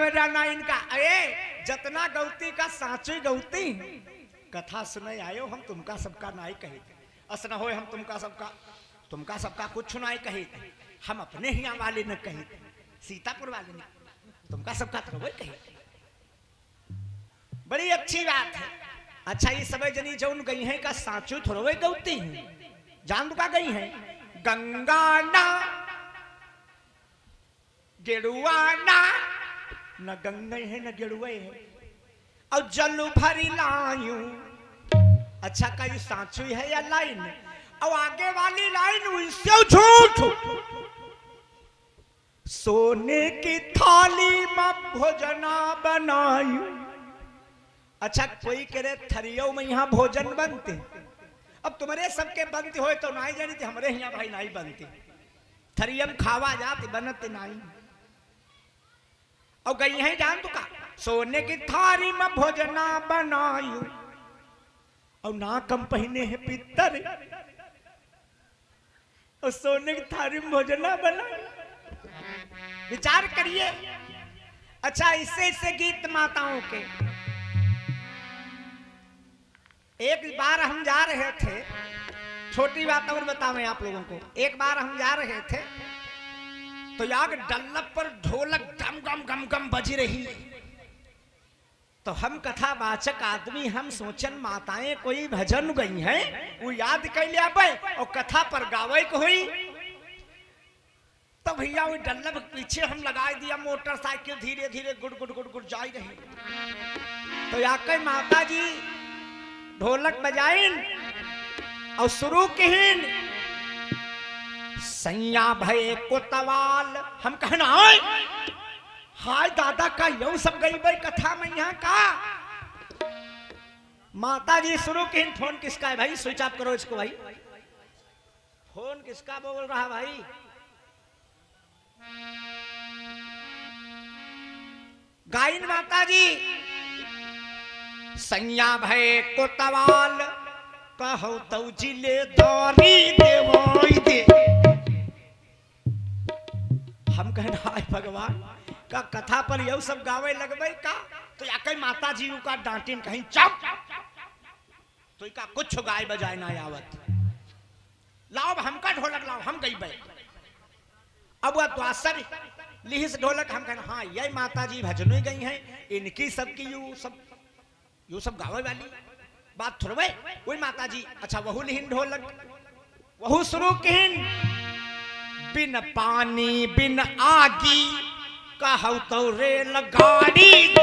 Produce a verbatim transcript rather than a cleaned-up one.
जाना इनका। अरे जतना गौती का साचुई गौती कथा सुने आयो हम तुमका सबका नाई कहे असन हो हम तुमका सबका तुमका सबका कुछ नाई कहे हम अपने ही वाले न कहे सीतापुर वाले ने तुमका सबका तो वही कहे। बड़ी अच्छी बात है। अच्छा ये सब जनी जो गई है का साचू थोड़े गौती है जान का गई है गंगा ना गेरुआ ना न गंगा है न गेरुए है और जल भरी लायू। अच्छा का ये साचू है या लाइन और आगे वाली लाइन उससे झूठ सोने की थाली में भोजना बनाई। अच्छा कोई कह रहे थरियो में यहाँ भोजन बनते अब तुम्हारे सबके बनते हो तो नहीं जानी थी हमारे यहाँ भाई नहीं बनती थरियम खावा जाते बनते नहीं और गई है जान तो का सोने की थाली में भोजना बनायू और ना कम पहने है पितर और सोने की थाली में भोजना बनायू। विचार करिए। अच्छा इससे इससे गीत माताओं के एक बार हम जा रहे थे छोटी बात और बताऊं आप लोगों को। एक बार हम जा रहे थे तो यार डल्लप पर ढोलक गम गम गम गम बज रही तो हम कथा वाचक आदमी हम सोचन माताएं कोई भजन गई हैं वो याद कर लिया और कथा पर गावे को हुई तो भैया वो डल्लप पीछे हम लगा दिया मोटरसाइकिल धीरे धीरे गुड़ गुड़ गुड़ गुड़ जा रही तो यार माता जी ढोलक बजाइन और शुरू किन सैया भय कोतवाल हम कहना हाय हाय दादा का यू सब गई भाई कथा में यहाँ का माता जी शुरू किन। फोन किसका है भाई स्विच ऑफ करो इसको भाई। फोन किसका बोल रहा भाई गायन माता जी सैया भय कोतवाल कहो तो जिले दारी देवाई दे। हम कहना हाय भगवान का कथा पर यू सब गावे लगबे का तो या कई माता जी का डांटिन कहीं चुप तो का कुछ गाय बजाए ना आवत लाओ हमका ढोलक लाओ हम गई भाई अब वह द्वासर लिहिस ढोलक हम कहना हाँ यही माता जी भजनों गई हैं इनकी सबकी यू सब यू सब गावे वाली बात थोड़े वही माता जी। अच्छा वहू लिहिन ढोलक वहू शुरू किन बिन पानी बिन आगी कहू तो रेल गाड़ी